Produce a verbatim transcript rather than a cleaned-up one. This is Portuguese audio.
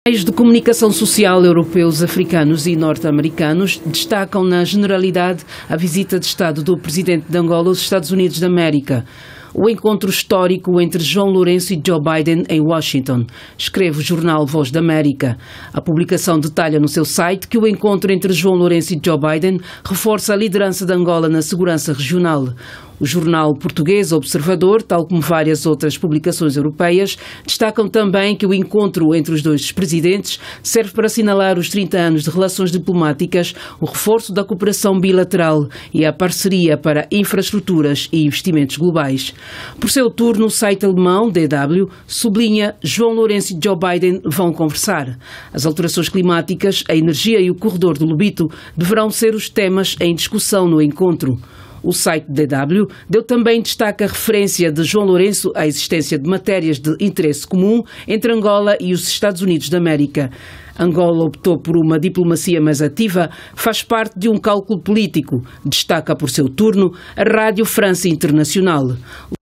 Meios de comunicação social europeus, africanos e norte-americanos destacam na generalidade a visita de Estado do presidente de Angola aos Estados Unidos da América. O encontro histórico entre João Lourenço e Joe Biden em Washington, escreve o jornal Voz da América. A publicação detalha no seu site que o encontro entre João Lourenço e Joe Biden reforça a liderança de Angola na segurança regional. O jornal português Observador, tal como várias outras publicações europeias, destacam também que o encontro entre os dois presidentes serve para assinalar os trinta anos de relações diplomáticas, o reforço da cooperação bilateral e a parceria para infraestruturas e investimentos globais. Por seu turno, o site alemão D W sublinha João Lourenço e Joe Biden vão conversar. As alterações climáticas, a energia e o corredor do Lobito deverão ser os temas em discussão no encontro. O site D W deu também destaque à referência de João Lourenço à existência de matérias de interesse comum entre Angola e os Estados Unidos da América. Angola optou por uma diplomacia mais ativa, faz parte de um cálculo político, destaca por seu turno a Rádio França Internacional.